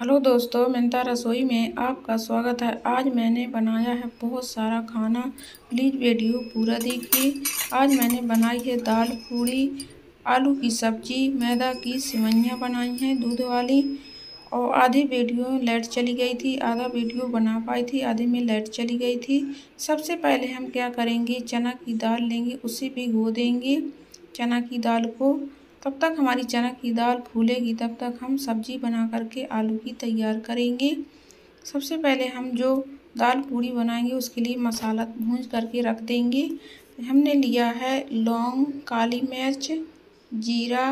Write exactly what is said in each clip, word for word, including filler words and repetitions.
Hello दोस्तों, मिंता रसोई में आपका स्वागत है। आज मैंने बनाया है बहुत सारा खाना। प्लीज़ वीडियो पूरा देखिए। आज मैंने बनाई है दाल पूड़ी, आलू की सब्जी, मैदा की सिवैयाँ बनाई हैं दूध वाली। और आधी वीडियो लाइट चली गई थी, आधा वीडियो बना पाई थी, आधे में लाइट चली गई थी। सबसे पहले हम क्या करेंगे, चना की दाल लेंगे, उसे भिगो देंगे चना की दाल को। तब तक हमारी चना की दाल फूलेगी, तब तक हम सब्जी बना करके आलू की तैयार करेंगे। सबसे पहले हम जो दाल पूड़ी बनाएंगे उसके लिए मसाला भूंज करके रख देंगे। हमने लिया है लौंग, काली मिर्च, जीरा।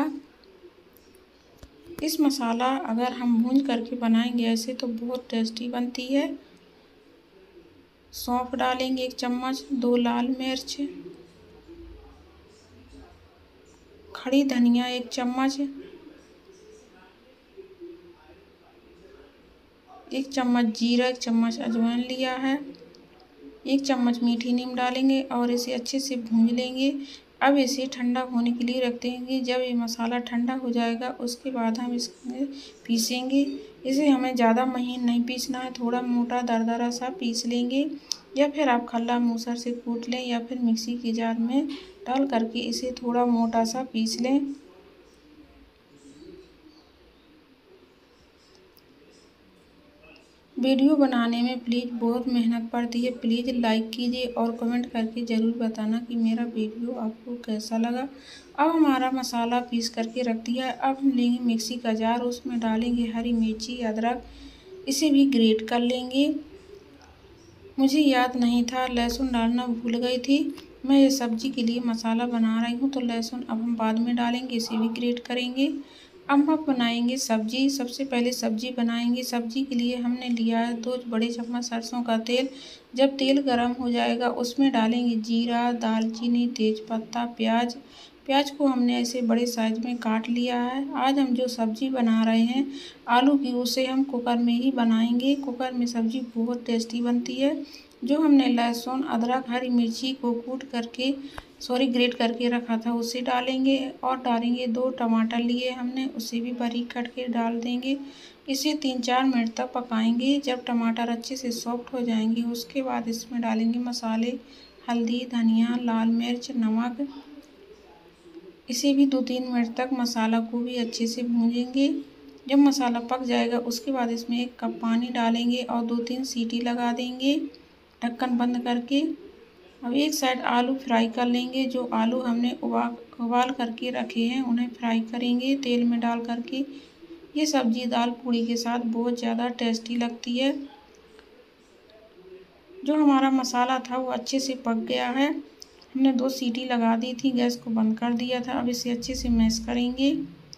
इस मसाला अगर हम भूंज करके बनाएंगे ऐसे तो बहुत टेस्टी बनती है। सौंफ डालेंगे एक चम्मच, दो लाल मिर्च, खड़ी धनिया एक चम्मच, एक चम्मच जीरा, एक चम्मच अजवाइन लिया है, एक चम्मच मीठी नीम डालेंगे और इसे अच्छे से भूंज लेंगे। अब इसे ठंडा होने के लिए रख देंगे। जब ये मसाला ठंडा हो जाएगा उसके बाद हम इसमें पीसेंगे। इसे हमें ज़्यादा महीन नहीं पीसना है, थोड़ा मोटा दरदरा सा पीस लेंगे। या फिर आप खल्ला मूसर से कूट लें या फिर मिक्सी के जार में डाल करके इसे थोड़ा मोटा सा पीस लें। वीडियो बनाने में प्लीज़ बहुत मेहनत पड़ती है। प्लीज़ लाइक कीजिए और कमेंट करके ज़रूर बताना कि मेरा वीडियो आपको कैसा लगा। अब हमारा मसाला पीस करके रख दिया है। अब हम लेंगे मिक्सी का जार, उसमें डालेंगे हरी मिर्ची, अदरक, इसे भी ग्रेट कर लेंगे। मुझे याद नहीं था, लहसुन डालना भूल गई थी। मैं ये सब्जी के लिए मसाला बना रही हूँ तो लहसुन अब हम बाद में डालेंगे, इसे भी ग्रेट करेंगे। अब हम बनाएंगे सब्जी। सबसे पहले सब्जी बनाएंगे। सब्जी के लिए हमने लिया है दो बड़े चम्मच सरसों का तेल। जब तेल गरम हो जाएगा उसमें डालेंगे जीरा, दालचीनी, तेज़पत्ता, प्याज। प्याज को हमने ऐसे बड़े साइज में काट लिया है। आज हम जो सब्जी बना रहे हैं आलू की, उसे हम कुकर में ही बनाएंगे। कुकर में सब्जी बहुत टेस्टी बनती है। जो हमने लहसुन, अदरक, हरी मिर्ची को कूट करके सॉरी ग्रेट करके रखा था उसे डालेंगे। और डालेंगे दो टमाटर लिए हमने, उसे भी बारीक कट के डाल देंगे। इसे तीन चार मिनट तक पकाएंगे। जब टमाटर अच्छे से सॉफ्ट हो जाएंगे उसके बाद इसमें डालेंगे मसाले, हल्दी, धनिया, लाल मिर्च, नमक। इसे भी दो तीन मिनट तक मसाला को भी अच्छे से भूंजेंगे। जब मसाला पक जाएगा उसके बाद इसमें एक कप पानी डालेंगे और दो तीन सीटी लगा देंगे ढक्कन बंद करके। अब एक साइड आलू फ्राई कर लेंगे। जो आलू हमने उबाल उबाल करके रखे हैं उन्हें फ्राई करेंगे तेल में डाल करके। ये सब्जी दाल पूड़ी के साथ बहुत ज़्यादा टेस्टी लगती है। जो हमारा मसाला था वो अच्छे से पक गया है। हमने दो सीटी लगा दी थी, गैस को बंद कर दिया था। अब इसे अच्छे से मैश करेंगे।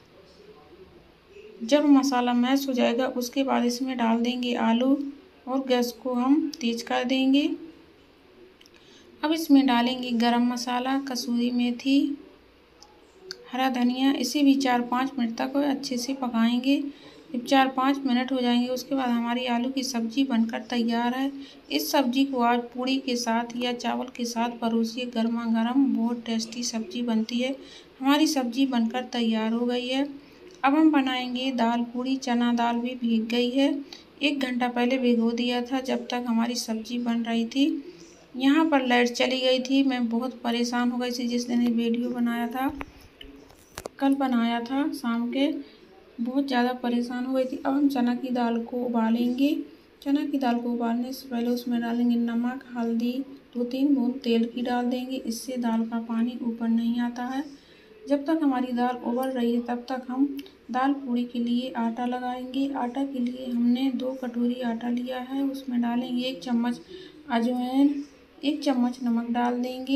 जब मसाला मैश हो जाएगा उसके बाद इसमें डाल देंगे आलू और गैस को हम तेज कर देंगे। अब इसमें डालेंगे गरम मसाला, कसूरी मेथी, हरा धनिया। इसे भी चार पाँच मिनट तक अच्छे से पकाएंगे। जब चार पाँच मिनट हो जाएंगे उसके बाद हमारी आलू की सब्ज़ी बनकर तैयार है। इस सब्ज़ी को आज पूड़ी के साथ या चावल के साथ परोसिए, गर्मा गर्म बहुत टेस्टी सब्ज़ी बनती है। हमारी सब्ज़ी बनकर तैयार हो गई है। अब हम बनाएंगे दाल पूड़ी। चना दाल भी भीग गई है, एक घंटा पहले भिगो दिया था जब तक हमारी सब्ज़ी बन रही थी। यहाँ पर लाइट चली गई थी, मैं बहुत परेशान हो गई थी जिस दिन ये वीडियो बनाया था, कल बनाया था शाम के, बहुत ज़्यादा परेशान हो गई थी। अब हम चना की दाल को उबालेंगे। चना की दाल को उबालने से पहले उसमें डालेंगे नमक, हल्दी, दो तीन बूंद तेल की डाल देंगे। इससे दाल का पानी ऊपर नहीं आता है। जब तक हमारी दाल उबल रही है तब तक हम दाल पूड़ी के लिए आटा लगाएंगे। आटा के लिए हमने दो कटोरी आटा लिया है, उसमें डालेंगे एक चम्मच अजवाइन, एक चम्मच नमक डाल देंगे।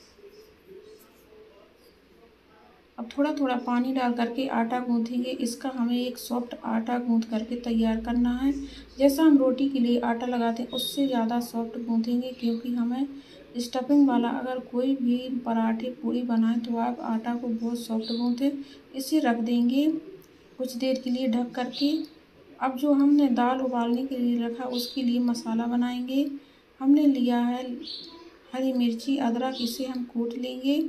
अब थोड़ा थोड़ा पानी डाल करके आटा गूँथेंगे। इसका हमें एक सॉफ्ट आटा गूँथ करके तैयार करना है। जैसा हम रोटी के लिए आटा लगाते हैं उससे ज़्यादा सॉफ्ट गूँथेंगे, क्योंकि हमें स्टफिंग वाला अगर कोई भी पराठे पूड़ी बनाए तो आप आटा को बहुत सॉफ्ट गूँथें। इसे रख देंगे कुछ देर के लिए ढक करके। अब जो हमने दाल उबालने के लिए रखा उसके लिए मसाला बनाएंगे। हमने लिया है हरी मिर्ची, अदरक, इसे हम कूट लेंगे।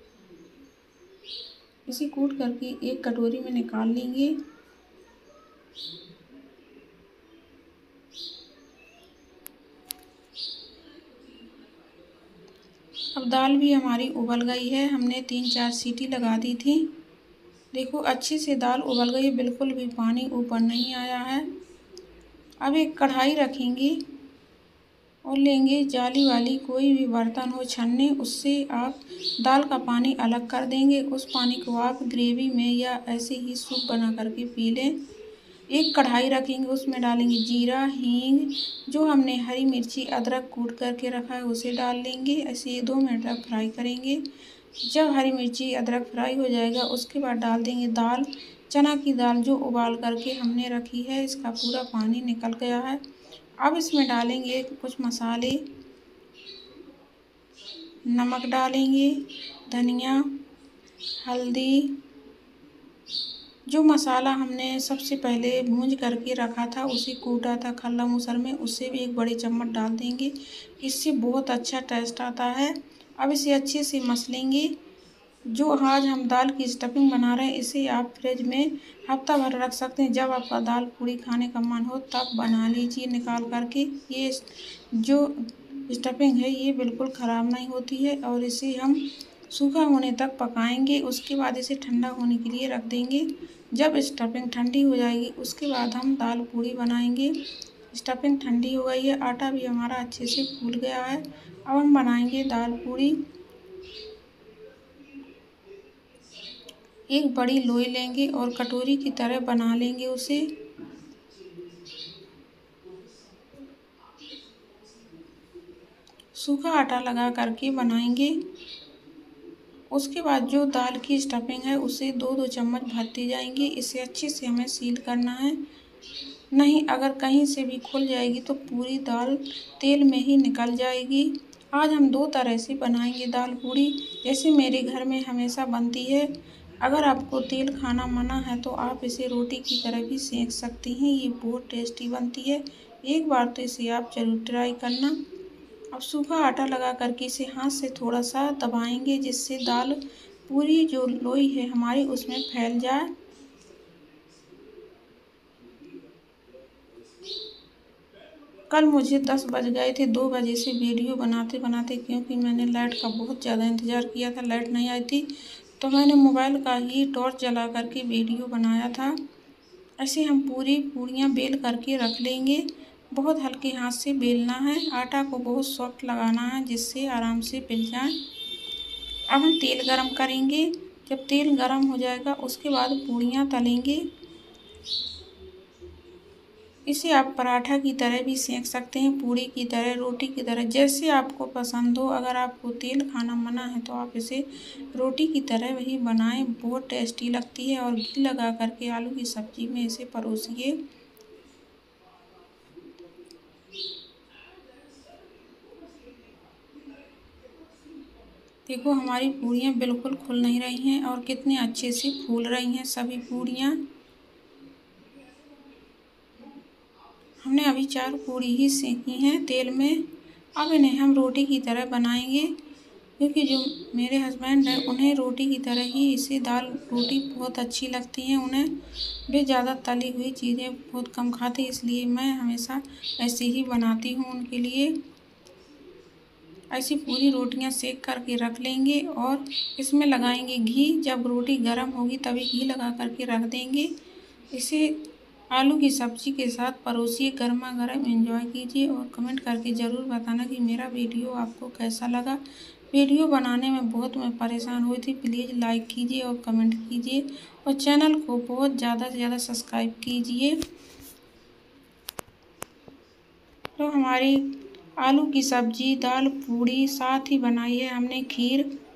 इसे कूट करके एक कटोरी में निकाल लेंगे। अब दाल भी हमारी उबल गई है, हमने तीन चार सीटी लगा दी थी। देखो अच्छे से दाल उबल गई है, बिल्कुल भी पानी ऊपर नहीं आया है। अब एक कढ़ाई रखेंगे और लेंगे जाली वाली कोई भी बर्तन हो छन्नी, उससे आप दाल का पानी अलग कर देंगे। उस पानी को आप ग्रेवी में या ऐसे ही सूप बना करके पी लें। एक कढ़ाई रखेंगे, उसमें डालेंगे जीरा, हींग, जो हमने हरी मिर्ची अदरक कूट करके रखा है उसे डाल लेंगे। ऐसे दो मिनट तक फ्राई करेंगे। जब हरी मिर्ची अदरक फ्राई हो जाएगा उसके बाद डाल देंगे दाल, चना की दाल जो उबाल करके हमने रखी है, इसका पूरा पानी निकल गया है। अब इसमें डालेंगे कुछ मसाले, नमक डालेंगे, धनिया, हल्दी, जो मसाला हमने सबसे पहले भूंज करके रखा था उसे कूटा था खल्ला मूसर में, उससे भी एक बड़े चम्मच डाल देंगे। इससे बहुत अच्छा टेस्ट आता है। अब इसे अच्छे से मसलेंगे। जो आज हम दाल की स्टफिंग बना रहे हैं इसे आप फ्रिज में हफ्ता भर रख सकते हैं। जब आपका दाल पूड़ी खाने का मन हो तब बना लीजिए निकाल करके। ये जो स्टफिंग है ये बिल्कुल ख़राब नहीं होती है और इसे हम सूखा होने तक पकाएंगे। उसके बाद इसे ठंडा होने के लिए रख देंगे। जब स्टफिंग ठंडी हो जाएगी उसके बाद हम दाल पूड़ी बनाएंगे। स्टफिंग ठंडी हो गई है, आटा भी हमारा अच्छे से फूल गया है। अब हम बनाएंगे दाल पूड़ी। एक बड़ी लोई लेंगे और कटोरी की तरह बना लेंगे उसे। सूखा आटा लगा करके बनाएंगे। उसके बाद जो दाल की स्टफिंग है उसे दो दो चम्मच भरती जाएंगी। इसे अच्छे से हमें सील करना है, नहीं अगर कहीं से भी खुल जाएगी तो पूरी दाल तेल में ही निकल जाएगी। आज हम दो तरह से बनाएंगे दाल पूड़ी, जैसे मेरे घर में हमेशा बनती है। अगर आपको तेल खाना मना है तो आप इसे रोटी की तरह भी सेंक सकती हैं, ये बहुत टेस्टी बनती है। एक बार तो इसे आप ज़रूर ट्राई करना। अब सूखा आटा लगा करके इसे हाथ से थोड़ा सा दबाएंगे जिससे दाल पूरी जो लोई है हमारी उसमें फैल जाए। कल मुझे दस बज गए थे, दो बजे से वीडियो बनाते बनाते, क्योंकि मैंने लाइट का बहुत ज़्यादा इंतज़ार किया था, लाइट नहीं आई थी तो मैंने मोबाइल का ही टॉर्च जला करके वीडियो बनाया था। ऐसे हम पूरी पूड़ियाँ बेल करके रख लेंगे। बहुत हल्के हाथ से बेलना है, आटा को बहुत सॉफ्ट लगाना है जिससे आराम से पिल जाए। अब हम तेल गरम करेंगे। जब तेल गरम हो जाएगा उसके बाद पूड़ियाँ तलेंगे। इसे आप पराठा की तरह भी सेंक सकते हैं, पूड़ी की तरह, रोटी की तरह, जैसे आपको पसंद हो। अगर आपको तेल खाना मना है तो आप इसे रोटी की तरह वही बनाएं, बहुत टेस्टी लगती है। और घी लगा करके आलू की सब्ज़ी में इसे परोसिए। देखो हमारी पूड़ियाँ बिल्कुल खुल नहीं रही हैं और कितने अच्छे से फूल रही हैं सभी पूड़ियाँ। हमने अभी चार पूड़ी ही सेकी हैं तेल में। अब इन्हें हम रोटी की तरह बनाएंगे, क्योंकि जो मेरे हस्बैंड हैं उन्हें रोटी की तरह ही इसे दाल रोटी बहुत अच्छी लगती हैं उन्हें। वे ज़्यादा तली हुई चीज़ें बहुत कम खाते, इसलिए मैं हमेशा ऐसे ही बनाती हूँ उनके लिए। ऐसी पूरी रोटियां सेक करके रख लेंगे और इसमें लगाएंगे घी। जब रोटी गर्म होगी तभी घी लगा करके रख देंगे। इसे आलू की सब्ज़ी के साथ परोसिए, गर्मा गर्म एंजॉय कीजिए और कमेंट करके ज़रूर बताना कि मेरा वीडियो आपको कैसा लगा। वीडियो बनाने में बहुत मैं परेशान हुई थी, प्लीज़ लाइक कीजिए और कमेंट कीजिए और चैनल को बहुत ज़्यादा से ज़्यादा सब्सक्राइब कीजिए। तो हमारी आलू की सब्ज़ी, दाल पूड़ी, साथ ही बनाई है हमने खीर।